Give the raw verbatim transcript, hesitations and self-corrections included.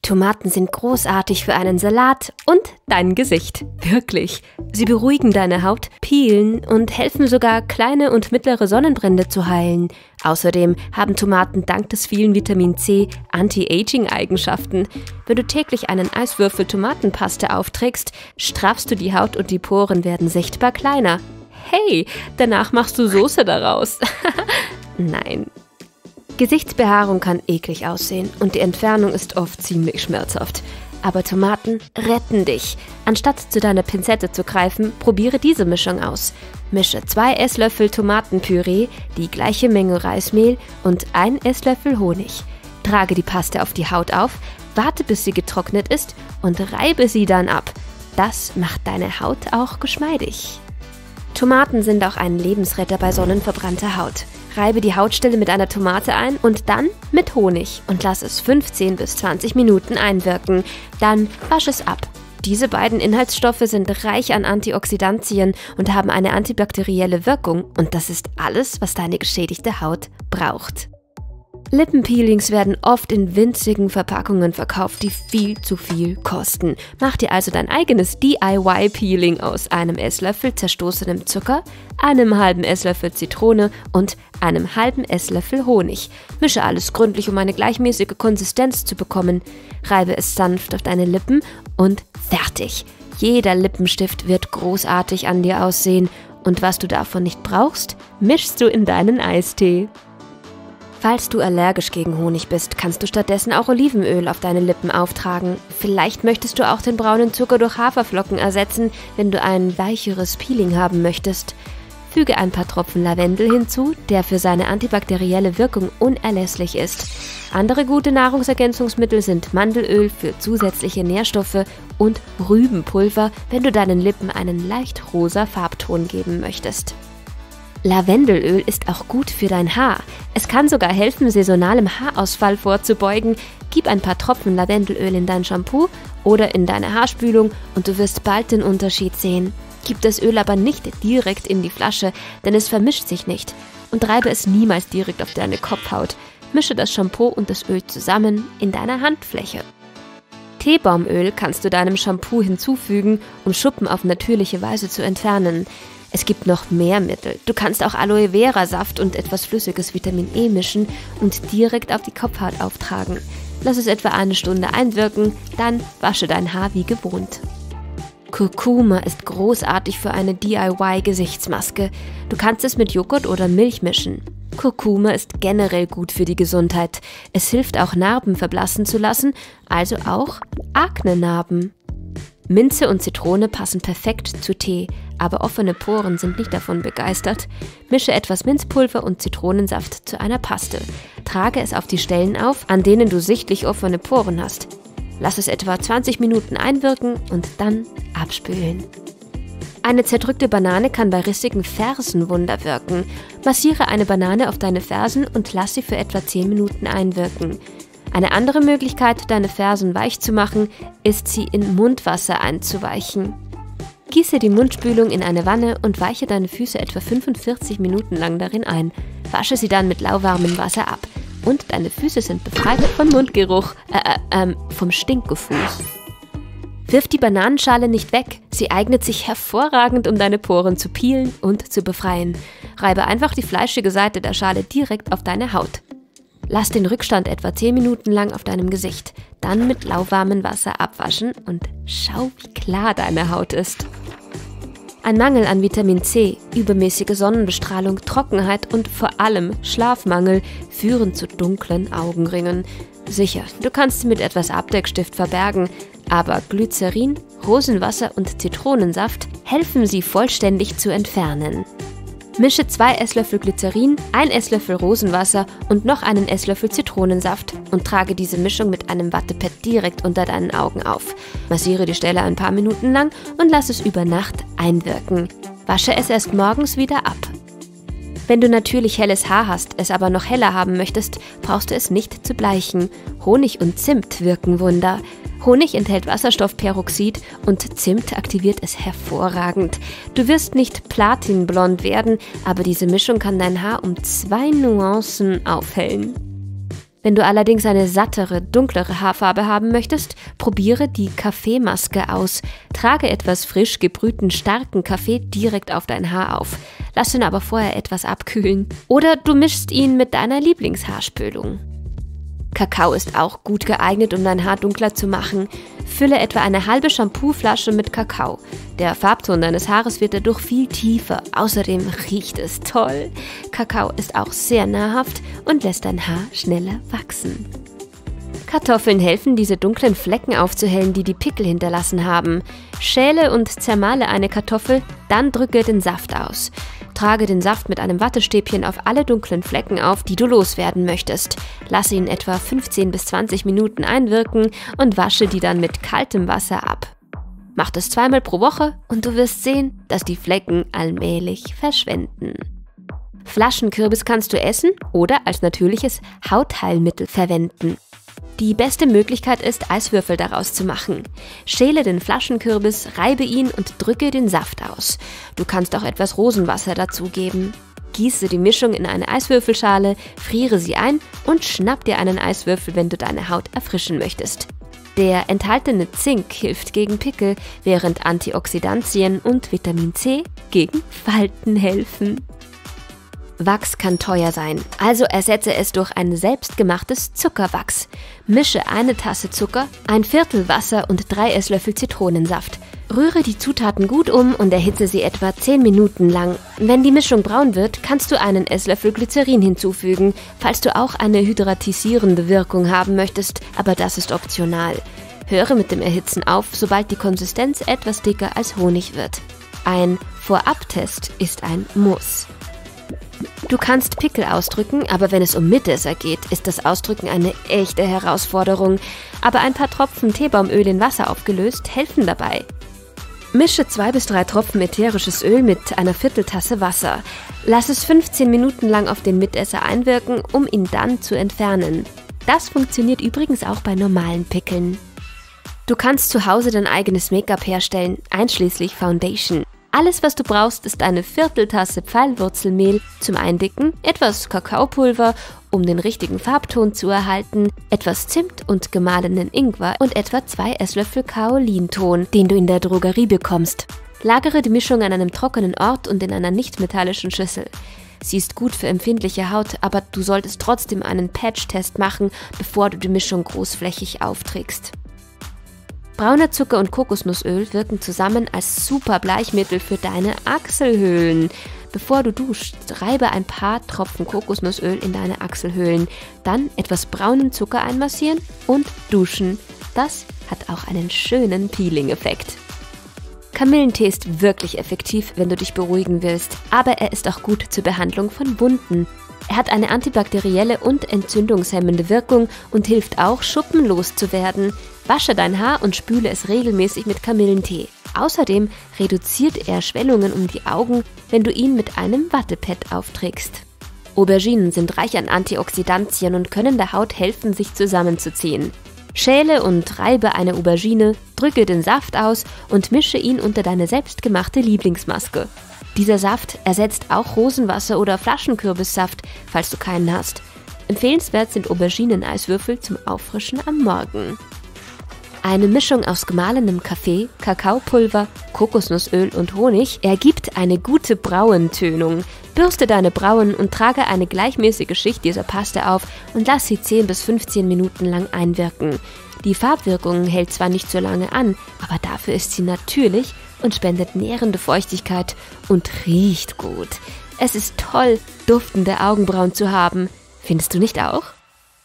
Tomaten sind großartig für einen Salat und dein Gesicht. Wirklich. Sie beruhigen deine Haut, peelen und helfen sogar, kleine und mittlere Sonnenbrände zu heilen. Außerdem haben Tomaten dank des vielen Vitamin C Anti-Aging-Eigenschaften. Wenn du täglich einen Eiswürfel Tomatenpaste aufträgst, straffst du die Haut und die Poren werden sichtbar kleiner. Hey, danach machst du Soße daraus. Nein. Gesichtsbehaarung kann eklig aussehen und die Entfernung ist oft ziemlich schmerzhaft. Aber Tomaten retten dich. Anstatt zu deiner Pinzette zu greifen, probiere diese Mischung aus. Mische zwei Esslöffel Tomatenpüree, die gleiche Menge Reismehl und ein Esslöffel Honig. Trage die Paste auf die Haut auf, warte bis sie getrocknet ist und reibe sie dann ab. Das macht deine Haut auch geschmeidig. Tomaten sind auch ein Lebensretter bei sonnenverbrannter Haut. Reibe die Hautstelle mit einer Tomate ein und dann mit Honig und lass es fünfzehn bis zwanzig Minuten einwirken. Dann wasch es ab. Diese beiden Inhaltsstoffe sind reich an Antioxidantien und haben eine antibakterielle Wirkung und das ist alles, was deine geschädigte Haut braucht. Lippenpeelings werden oft in winzigen Verpackungen verkauft, die viel zu viel kosten. Mach dir also dein eigenes D I Y-Peeling aus einem Esslöffel zerstoßenem Zucker, einem halben Esslöffel Zitrone und einem halben Esslöffel Honig. Mische alles gründlich, um eine gleichmäßige Konsistenz zu bekommen. Reibe es sanft auf deine Lippen und fertig. Jeder Lippenstift wird großartig an dir aussehen. Und was du davon nicht brauchst, mischst du in deinen Eistee. Falls du allergisch gegen Honig bist, kannst du stattdessen auch Olivenöl auf deine Lippen auftragen. Vielleicht möchtest du auch den braunen Zucker durch Haferflocken ersetzen, wenn du ein weicheres Peeling haben möchtest. Füge ein paar Tropfen Lavendel hinzu, der für seine antibakterielle Wirkung unerlässlich ist. Andere gute Nahrungsergänzungsmittel sind Mandelöl für zusätzliche Nährstoffe und Rübenpulver, wenn du deinen Lippen einen leicht rosa Farbton geben möchtest. Lavendelöl ist auch gut für dein Haar. Es kann sogar helfen, saisonalem Haarausfall vorzubeugen. Gib ein paar Tropfen Lavendelöl in dein Shampoo oder in deine Haarspülung und du wirst bald den Unterschied sehen. Gib das Öl aber nicht direkt in die Flasche, denn es vermischt sich nicht. Und reibe es niemals direkt auf deine Kopfhaut. Mische das Shampoo und das Öl zusammen in deiner Handfläche. Teebaumöl kannst du deinem Shampoo hinzufügen, um Schuppen auf natürliche Weise zu entfernen. Es gibt noch mehr Mittel. Du kannst auch Aloe Vera Saft und etwas flüssiges Vitamin E mischen und direkt auf die Kopfhaut auftragen. Lass es etwa eine Stunde einwirken, dann wasche dein Haar wie gewohnt. Kurkuma ist großartig für eine D I Y-Gesichtsmaske. Du kannst es mit Joghurt oder Milch mischen. Kurkuma ist generell gut für die Gesundheit. Es hilft auch Narben verblassen zu lassen, also auch Akne-Narben. Minze und Zitrone passen perfekt zu Tee, aber offene Poren sind nicht davon begeistert. Mische etwas Minzpulver und Zitronensaft zu einer Paste. Trage es auf die Stellen auf, an denen du sichtlich offene Poren hast. Lass es etwa zwanzig Minuten einwirken und dann abspülen. Eine zerdrückte Banane kann bei rissigen Fersen Wunder wirken. Massiere eine Banane auf deine Fersen und lass sie für etwa zehn Minuten einwirken. Eine andere Möglichkeit, deine Fersen weich zu machen, ist, sie in Mundwasser einzuweichen. Gieße die Mundspülung in eine Wanne und weiche deine Füße etwa fünfundvierzig Minuten lang darin ein. Wasche sie dann mit lauwarmem Wasser ab. Und deine Füße sind befreit von Mundgeruch, äh, äh, äh, vom Stinkgefuß. Wirf die Bananenschale nicht weg. Sie eignet sich hervorragend, um deine Poren zu peelen und zu befreien. Reibe einfach die fleischige Seite der Schale direkt auf deine Haut. Lass den Rückstand etwa zehn Minuten lang auf deinem Gesicht, dann mit lauwarmem Wasser abwaschen und schau, wie klar deine Haut ist. Ein Mangel an Vitamin C, übermäßige Sonnenbestrahlung, Trockenheit und vor allem Schlafmangel führen zu dunklen Augenringen. Sicher, du kannst sie mit etwas Abdeckstift verbergen, aber Glycerin, Rosenwasser und Zitronensaft helfen sie vollständig zu entfernen. Mische zwei Esslöffel Glycerin, ein Esslöffel Rosenwasser und noch einen Esslöffel Zitronensaft und trage diese Mischung mit einem Wattepad direkt unter deinen Augen auf. Massiere die Stelle ein paar Minuten lang und lass es über Nacht einwirken. Wasche es erst morgens wieder ab. Wenn du natürlich helles Haar hast, es aber noch heller haben möchtest, brauchst du es nicht zu bleichen. Honig und Zimt wirken Wunder. Honig enthält Wasserstoffperoxid und Zimt aktiviert es hervorragend. Du wirst nicht platinblond werden, aber diese Mischung kann dein Haar um zwei Nuancen aufhellen. Wenn du allerdings eine sattere, dunklere Haarfarbe haben möchtest, probiere die Kaffeemaske aus. Trage etwas frisch gebrühten, starken Kaffee direkt auf dein Haar auf. Lass ihn aber vorher etwas abkühlen. Oder du mischst ihn mit deiner Lieblingshaarspülung. Kakao ist auch gut geeignet, um dein Haar dunkler zu machen. Fülle etwa eine halbe Shampooflasche mit Kakao. Der Farbton deines Haares wird dadurch viel tiefer. Außerdem riecht es toll. Kakao ist auch sehr nahrhaft und lässt dein Haar schneller wachsen. Kartoffeln helfen, diese dunklen Flecken aufzuhellen, die die Pickel hinterlassen haben. Schäle und zermahle eine Kartoffel, dann drücke den Saft aus. Trage den Saft mit einem Wattestäbchen auf alle dunklen Flecken auf, die du loswerden möchtest. Lasse ihn etwa fünfzehn bis zwanzig Minuten einwirken und wasche die dann mit kaltem Wasser ab. Mach das zweimal pro Woche und du wirst sehen, dass die Flecken allmählich verschwinden. Flaschenkürbis kannst du essen oder als natürliches Hautheilmittel verwenden. Die beste Möglichkeit ist, Eiswürfel daraus zu machen. Schäle den Flaschenkürbis, reibe ihn und drücke den Saft aus. Du kannst auch etwas Rosenwasser dazugeben. Gieße die Mischung in eine Eiswürfelschale, friere sie ein und schnapp dir einen Eiswürfel, wenn du deine Haut erfrischen möchtest. Der enthaltene Zink hilft gegen Pickel, während Antioxidantien und Vitamin C gegen Falten helfen. Wachs kann teuer sein, also ersetze es durch ein selbstgemachtes Zuckerwachs. Mische eine Tasse Zucker, ein Viertel Wasser und drei Esslöffel Zitronensaft. Rühre die Zutaten gut um und erhitze sie etwa zehn Minuten lang. Wenn die Mischung braun wird, kannst du einen Esslöffel Glycerin hinzufügen, falls du auch eine hydratisierende Wirkung haben möchtest, aber das ist optional. Höre mit dem Erhitzen auf, sobald die Konsistenz etwas dicker als Honig wird. Ein Vorabtest ist ein Muss. Du kannst Pickel ausdrücken, aber wenn es um Mitesser geht, ist das Ausdrücken eine echte Herausforderung. Aber ein paar Tropfen Teebaumöl in Wasser aufgelöst helfen dabei. Mische zwei bis drei Tropfen ätherisches Öl mit einer Vierteltasse Wasser. Lass es fünfzehn Minuten lang auf den Mitesser einwirken, um ihn dann zu entfernen. Das funktioniert übrigens auch bei normalen Pickeln. Du kannst zu Hause dein eigenes Make-up herstellen, einschließlich Foundation. Alles, was du brauchst, ist eine Vierteltasse Pfeilwurzelmehl zum Eindicken, etwas Kakaopulver, um den richtigen Farbton zu erhalten, etwas Zimt und gemahlenen Ingwer und etwa zwei Esslöffel Kaolinton, den du in der Drogerie bekommst. Lagere die Mischung an einem trockenen Ort und in einer nicht-metallischen Schüssel. Sie ist gut für empfindliche Haut, aber du solltest trotzdem einen Patch-Test machen, bevor du die Mischung großflächig aufträgst. Brauner Zucker und Kokosnussöl wirken zusammen als super Bleichmittel für deine Achselhöhlen. Bevor du duschst, reibe ein paar Tropfen Kokosnussöl in deine Achselhöhlen, dann etwas braunen Zucker einmassieren und duschen. Das hat auch einen schönen Peeling-Effekt. Kamillentee ist wirklich effektiv, wenn du dich beruhigen willst, aber er ist auch gut zur Behandlung von Wunden. Er hat eine antibakterielle und entzündungshemmende Wirkung und hilft auch, schuppenlos zu werden. Wasche dein Haar und spüle es regelmäßig mit Kamillentee. Außerdem reduziert er Schwellungen um die Augen, wenn du ihn mit einem Wattepad aufträgst. Auberginen sind reich an Antioxidantien und können der Haut helfen, sich zusammenzuziehen. Schäle und reibe eine Aubergine, drücke den Saft aus und mische ihn unter deine selbstgemachte Lieblingsmaske. Dieser Saft ersetzt auch Rosenwasser oder Flaschenkürbissaft, falls du keinen hast. Empfehlenswert sind Auberginen-Eiswürfel zum Auffrischen am Morgen. Eine Mischung aus gemahlenem Kaffee, Kakaopulver, Kokosnussöl und Honig ergibt eine gute Brauentönung. Bürste deine Brauen und trage eine gleichmäßige Schicht dieser Paste auf und lass sie zehn bis fünfzehn Minuten lang einwirken. Die Farbwirkung hält zwar nicht so lange an, aber dafür ist sie natürlich und spendet nährende Feuchtigkeit und riecht gut. Es ist toll, duftende Augenbrauen zu haben. Findest du nicht auch?